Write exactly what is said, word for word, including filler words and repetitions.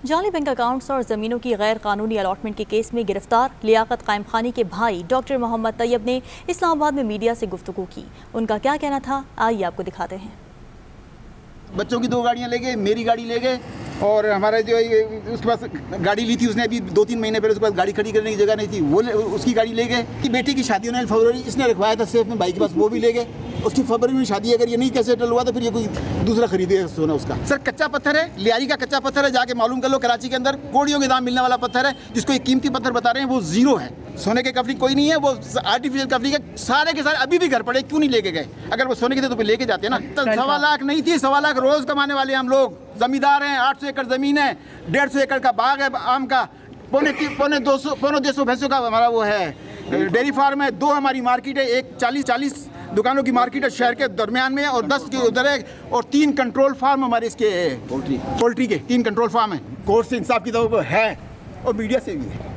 जाली bank accounts और ज़मीनों की गैर कानूनी अलॉटमेंट के केस में गिरफ्तार लियाकत कायम खानी के भाई डॉक्टर मोहम्मद तैयब ने इस्लामाबाद में मीडिया से गुफ्तगू की। उनका क्या कहना था, आइए आपको दिखाते हैं। बच्चों की दो गाड़ियां ले गए, मेरी गाड़ी ले गए और हमारा जो उसके पास गाड़ी ली थी उसने अभी दो तीन महीने पहले, उसके पास गाड़ी खड़ी करने की जगह नहीं थी, वो उसकी गाड़ी ले गए। कि बेटी की शादी होने फरवरी इसने रखवाया था सेफ में भाई के पास, वो भी ले गए। उसकी फरवरी में शादी, अगर ये नहीं कैसे सेटल हुआ तो फिर ये कोई दूसरा खरीदेगा सोना उसका। सर कच्चा पत्थर है, लियारी का कच्चा पत्थर है, जाके मालूम कर लो। कराची के अंदर कोड़ियों के दाम मिलने वाला पत्थर है, जिसको एक कीमती पत्थर बता रहे हैं, वो जीरो है। सोने के कफनी कोई नहीं है, वो आर्टिफिशियल कफनी के सारे के सारे अभी भी घर पड़े, क्यों नहीं लेके गए? अगर वो सोने के थे तो फिर लेके जाते ना। तो सवा लाख नहीं थी, सवा लाख रोज कमाने वाले हम लोग, जमींदार हैं। आठ सौ एकड़ जमीन है, डेढ़ सौ एकड़ का बाग है आम का, पौने पौने दो सौ पौने दो सौ भैंसों का हमारा वो है डेयरी फार्म है, दो हमारी मार्केट है, एक चालीस चालीस दुकानों की मार्केट है शहर के दरमियान में, और दस के उधर है, और तीन कंट्रोल फार्म हमारे इसके पोल्ट्री पोल्ट्री के तीन कंट्रोल फार्म है। कोर्ट से इंसाफ की तो है और मीडिया से भी है।